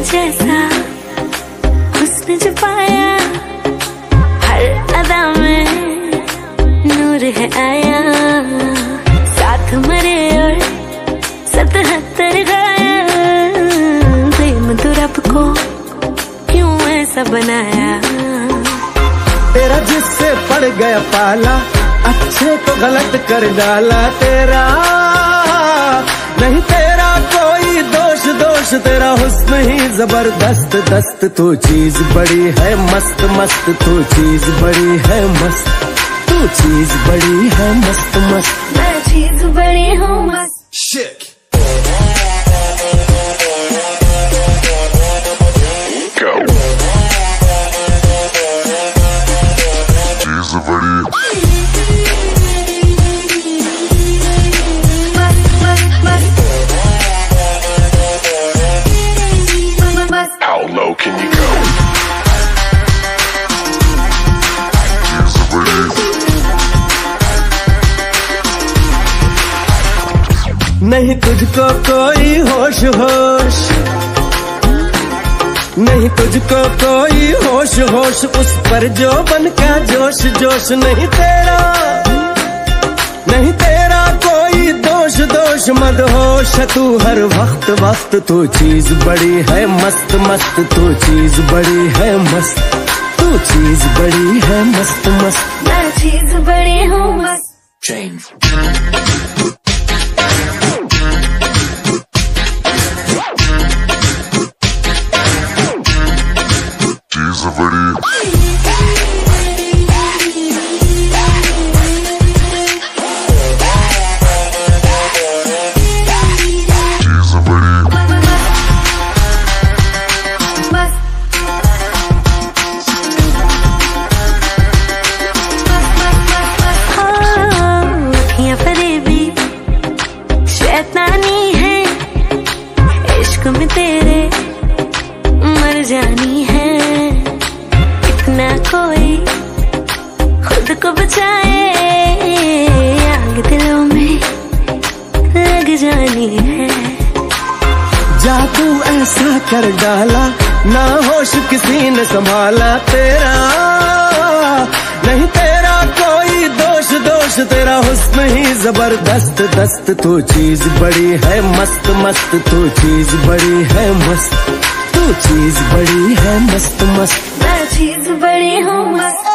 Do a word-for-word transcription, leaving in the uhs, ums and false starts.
जैसा हुस्न जो पाया, हर अदा में नूर है आया। साथ मरे और सतहत्तर गाया, प्रेम तो रब को क्यों ऐसा बनाया। तेरा जिससे पड़ गया पाला, अच्छे को गलत कर डाला। तेरा नहीं तेरा कोई दोष, दोष तेरा हुस्न ही जबरदस्त दस्त। तू चीज बड़ी है मस्त मस्त, तू चीज बड़ी है मस्त, तू चीज बड़ी है मस्त मस्त। मैं चीज बड़ी हूँ मस्त। Shit. Go. Cheez Badi. How low can you go? Cheez Badi. नहीं तुझको कोई होश होश, नहीं तुझको कोई होश होश, उस पर जो बन का जोश जोश। नहीं तेरा नहीं तेरा कोई दोष, दोष मदहोश तू हर वक्त वक्त। तू चीज बड़ी है मस्त मस्त, तू चीज बड़ी है मस्त, तू चीज बड़ी है मस्त मस्त। मैं चीज बड़ी हूँ मस्त। Change. Cheez Badi. Cheez Badi. अखियाँ फरेबी शैतानी है, इश्क में तेरे मर जानी है। इतना कोई खुद को बचाए, आग दिलों में लग जानी है। जादू ऐसा कर डाला, ना होश किसी ने संभाला। तेरा नहीं तेरा कोई दोष, दोष तेरा हुस्न ही जबरदस्त दस्त। तू चीज बड़ी है मस्त मस्त, तू चीज बड़ी है मस्त, तू चीज बड़ी है मस्त मस्त। मैं चीज बड़ी हूँ मस्त।